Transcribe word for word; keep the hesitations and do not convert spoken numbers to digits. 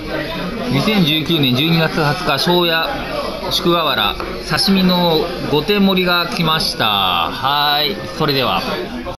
にせんじゅうきゅうねんじゅうにがつはつか、庄屋宿河原刺身のごてん盛りが来ました。はい、それでは。